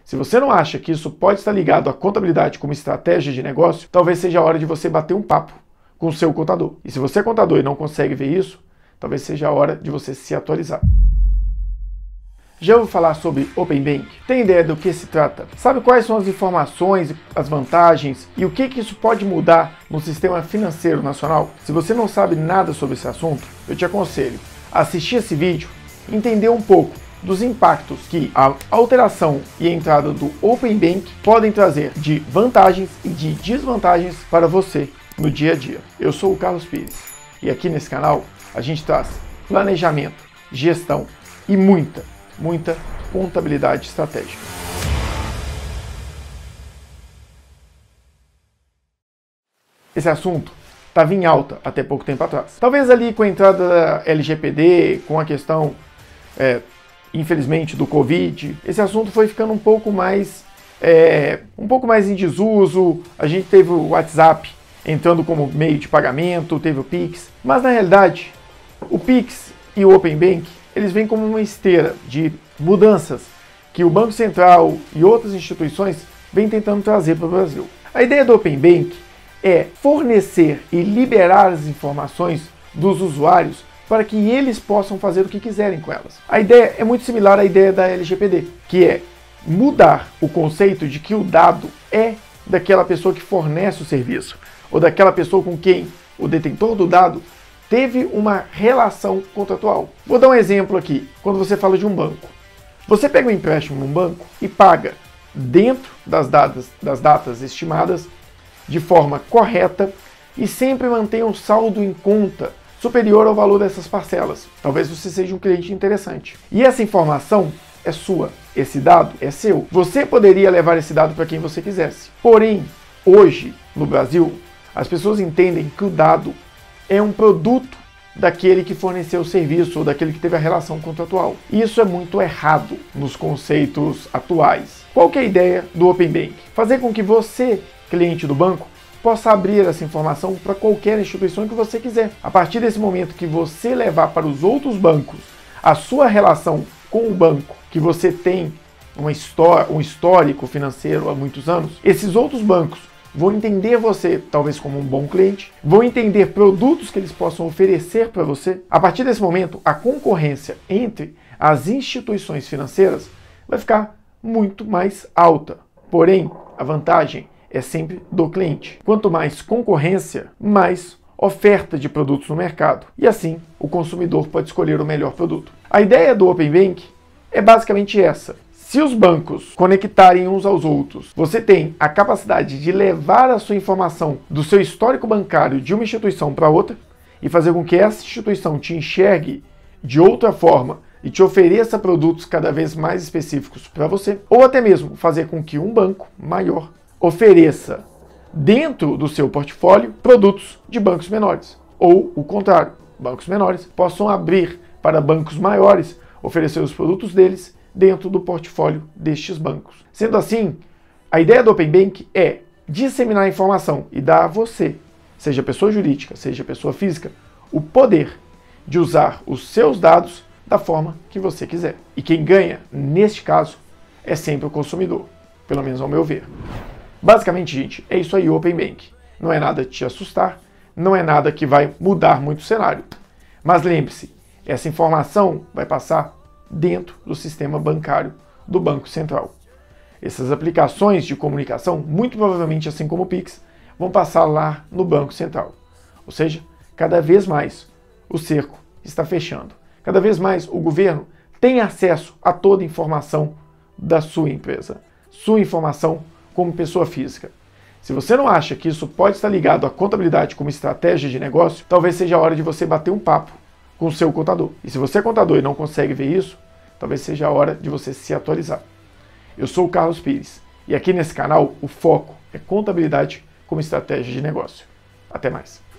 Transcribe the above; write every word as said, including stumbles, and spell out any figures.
Se você não acha que isso pode estar ligado à contabilidade como estratégia de negócio, talvez seja a hora de você bater um papo com o seu contador. E se você é contador e não consegue ver isso, talvez seja a hora de você se atualizar. Já ouviu falar sobre Open Bank? Tem ideia do que se trata? Sabe quais são as informações, as vantagens e o que, que isso pode mudar no sistema financeiro nacional? Se você não sabe nada sobre esse assunto, eu te aconselho a assistir esse vídeo e entender um pouco dos impactos que a alteração e a entrada do Open Bank podem trazer de vantagens e de desvantagens para você no dia a dia. Eu sou o Carlos Pires e aqui nesse canal a gente traz planejamento, gestão e muita, muita contabilidade estratégica. Esse assunto estava em alta até pouco tempo atrás. Talvez ali com a entrada da L G P D, com a questão é, infelizmente, do Covid, esse assunto foi ficando um pouco mais é, um pouco mais em desuso. A gente teve o WhatsApp entrando como meio de pagamento, teve o Pix, mas na realidade o Pix e o Open Bank, eles vêm como uma esteira de mudanças que o Banco Central e outras instituições vêm tentando trazer para o Brasil. A ideia do Open Bank é fornecer e liberar as informações dos usuários para que eles possam fazer o que quiserem com elas. A ideia é muito similar à ideia da L G P D, que é mudar o conceito de que o dado é daquela pessoa que fornece o serviço, ou daquela pessoa com quem o detentor do dado teve uma relação contratual. Vou dar um exemplo aqui. Quando você fala de um banco, você pega um empréstimo num banco e paga dentro das datas, das datas estimadas, de forma correta, e sempre mantém um saldo em conta superior ao valor dessas parcelas. Talvez você seja um cliente interessante. E essa informação é sua, esse dado é seu. Você poderia levar esse dado para quem você quisesse. Porém, hoje, no Brasil, as pessoas entendem que o dado é um produto daquele que forneceu o serviço ou daquele que teve a relação contratual. E isso é muito errado nos conceitos atuais. Qual que é a ideia do Open Bank? Fazer com que você, cliente do banco, possa abrir essa informação para qualquer instituição que você quiser. A partir desse momento que você levar para os outros bancos a sua relação com o banco, que você tem uma história, um histórico financeiro há muitos anos, esses outros bancos vão entender você, talvez como um bom cliente, vão entender produtos que eles possam oferecer para você. A partir desse momento, a concorrência entre as instituições financeiras vai ficar muito mais alta. Porém, a vantagem é sempre do cliente. Quanto mais concorrência, mais oferta de produtos no mercado. E assim, o consumidor pode escolher o melhor produto. A ideia do Open Bank é basicamente essa. Se os bancos conectarem uns aos outros, você tem a capacidade de levar a sua informação do seu histórico bancário de uma instituição para outra e fazer com que essa instituição te enxergue de outra forma e te ofereça produtos cada vez mais específicos para você, ou até mesmo fazer com que um banco maior ofereça dentro do seu portfólio produtos de bancos menores. Ou o contrário, bancos menores possam abrir para bancos maiores, oferecer os produtos deles dentro do portfólio destes bancos. Sendo assim, a ideia do Open Bank é disseminar a informação e dar a você, seja pessoa jurídica, seja pessoa física, o poder de usar os seus dados da forma que você quiser. E quem ganha, neste caso, é sempre o consumidor, pelo menos ao meu ver. Basicamente, gente, é isso aí o Open Bank. Não é nada de te assustar, não é nada que vai mudar muito o cenário. Mas lembre-se, essa informação vai passar dentro do sistema bancário do Banco Central. Essas aplicações de comunicação, muito provavelmente assim como o Pix, vão passar lá no Banco Central. Ou seja, cada vez mais o cerco está fechando. Cada vez mais o governo tem acesso a toda a informação da sua empresa. Sua informação como pessoa física. Se você não acha que isso pode estar ligado à contabilidade como estratégia de negócio, talvez seja a hora de você bater um papo com o seu contador. E se você é contador e não consegue ver isso, talvez seja a hora de você se atualizar. Eu sou o Carlos Pires e aqui nesse canal o foco é contabilidade como estratégia de negócio. Até mais.